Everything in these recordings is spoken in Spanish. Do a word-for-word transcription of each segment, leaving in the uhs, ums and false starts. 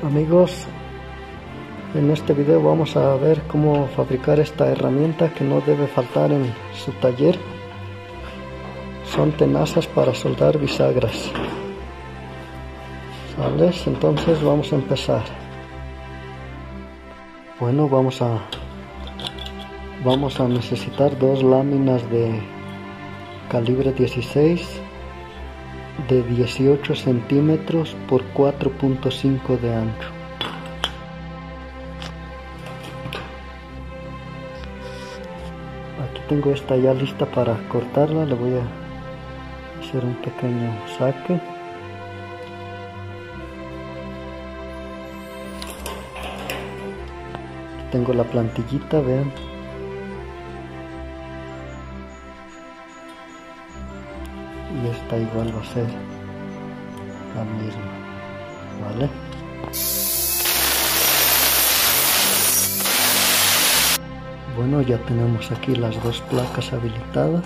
Amigos, en este video vamos a ver cómo fabricar esta herramienta que no debe faltar en su taller. Son tenazas para soldar bisagras. ¿Sales? Entonces vamos a empezar. Bueno, vamos a vamos a necesitar dos láminas de calibre dieciséis de dieciocho centímetros por cuatro punto cinco de ancho. Aquí tengo esta ya lista para cortarla. Le voy a hacer un pequeño saque. Aquí tengo la plantillita, vean. Y esta igual va a ser la misma, ¿vale? Bueno, ya tenemos aquí las dos placas habilitadas.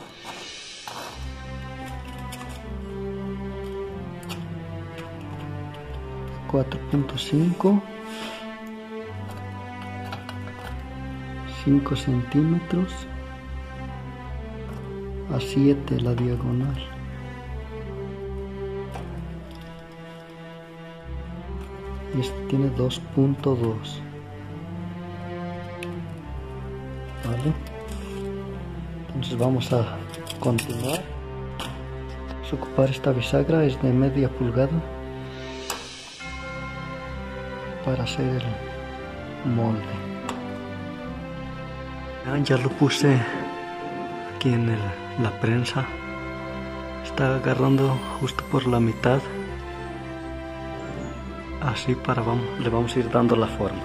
cuatro punto cinco, cinco centímetros, a siete la diagonal. Y este tiene dos punto dos. ¿Vale? Entonces vamos a continuar. Vamos a ocupar esta bisagra, es de media pulgada, para hacer el molde. Ya lo puse aquí en el, la prensa. Está agarrando justo por la mitad, así para vamos, le vamos a ir dando la forma.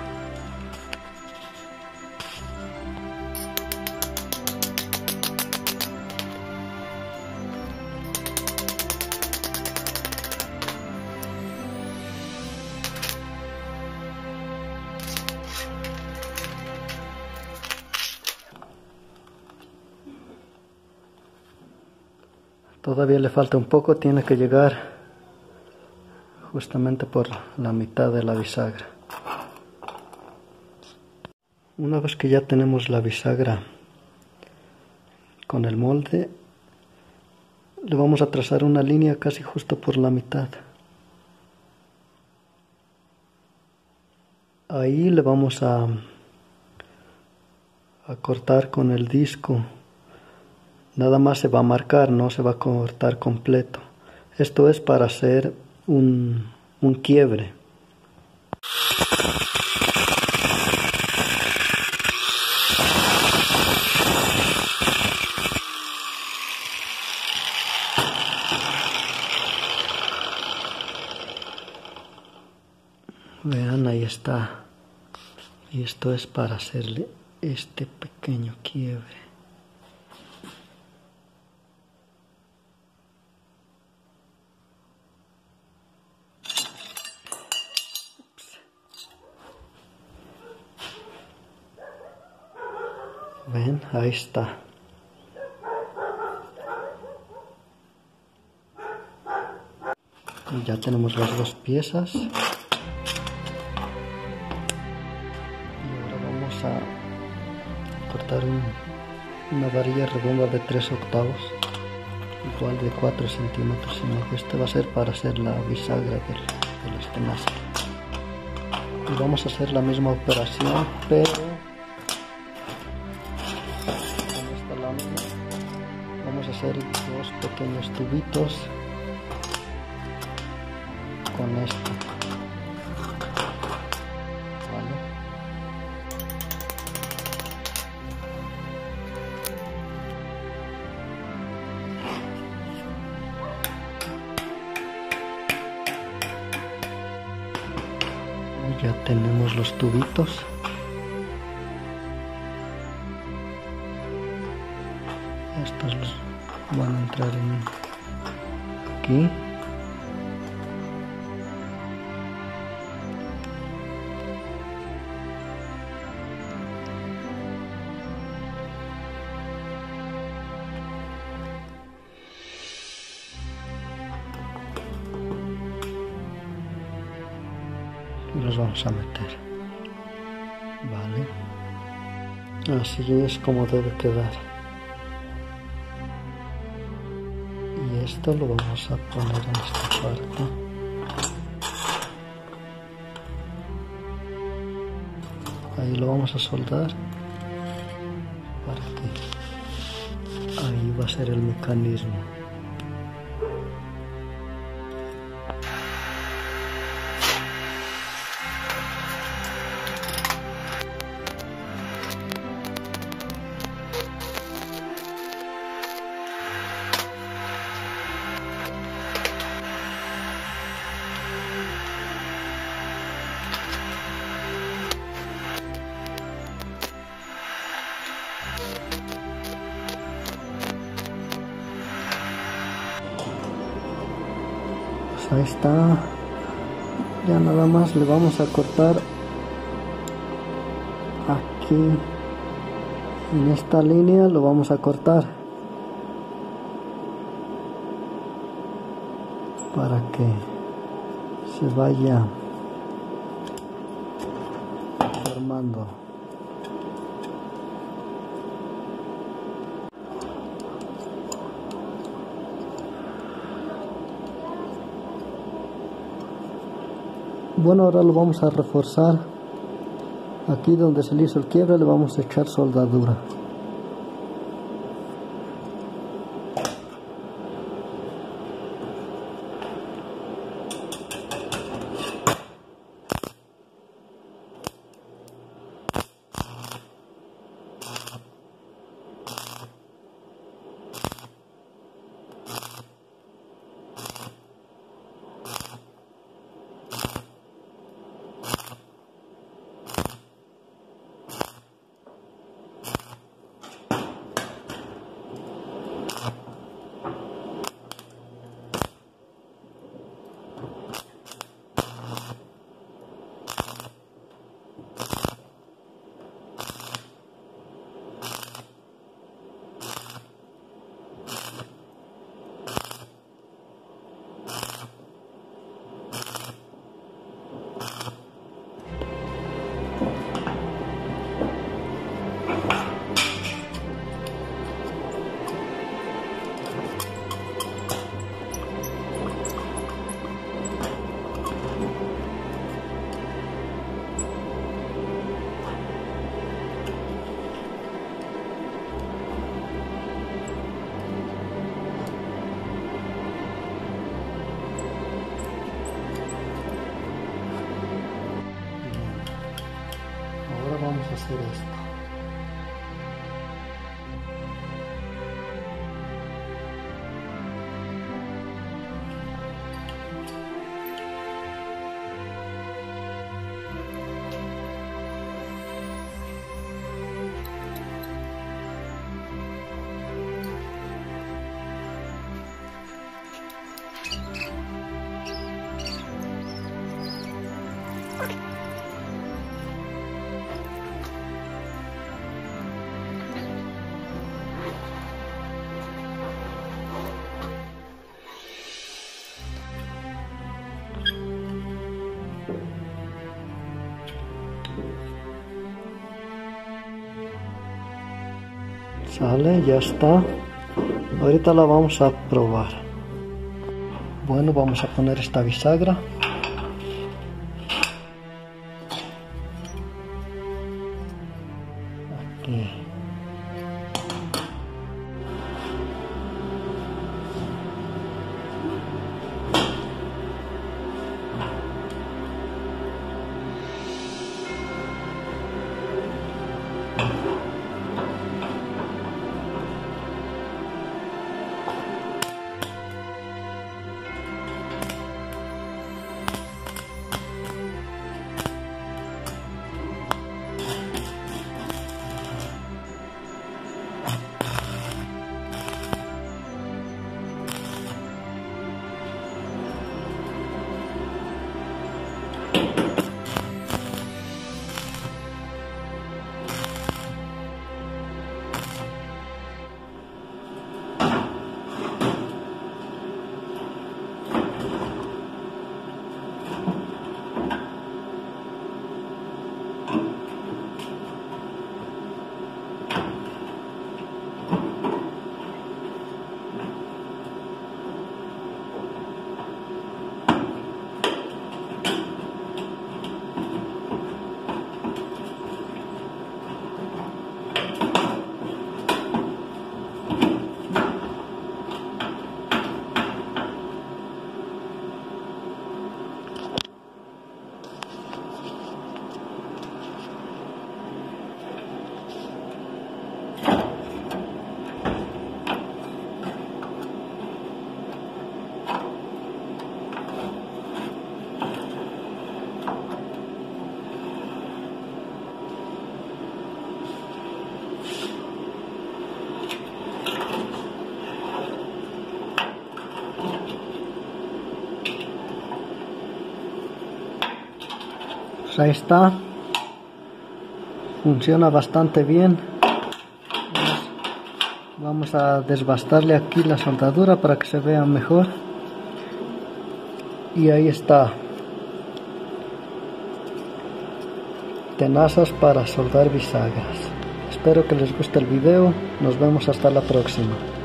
Todavía le falta un poco, tiene que llegar justamente por la mitad de la bisagra. Una vez que ya tenemos la bisagra con el molde, le vamos a trazar una línea casi justo por la mitad. Ahí le vamos a, a cortar con el disco. Nada más se va a marcar, no se va a cortar completo. Esto es para hacer un, un quiebre. Vean, ahí está. Y esto es para hacerle este pequeño quiebre. Ven, ahí está. Y ya tenemos las dos piezas. Y ahora vamos a cortar un, una varilla redonda de tres octavos, igual de cuatro centímetros, sino que este va a ser para hacer la bisagra del, de las tenazas. Y vamos a hacer la misma operación, pero vamos a hacer dos pequeños tubitos con esto, ¿vale? Ya tenemos los tubitos. Estos los van a entrar en aquí. y los vamos a meter. Vale, así es como debe quedar. Y esto lo vamos a poner en esta parte. Ahí lo vamos a soldar para que ahí va a ser el mecanismo. Ahí está, ya nada más le vamos a cortar aquí en esta línea, lo vamos a cortar para que se vaya formando. Bueno, ahora lo vamos a reforzar. Aquí donde se le hizo el quiebre le vamos a echar soldadura. Vamos a hacer esto. Sale, ya está. Ahorita la vamos a probar. Bueno, vamos a poner esta bisagra. Aquí. Pues ahí está, funciona bastante bien. Vamos a desbastarle aquí la soldadura para que se vea mejor. Y ahí está, tenazas para soldar bisagras. Espero que les guste el video, nos vemos hasta la próxima.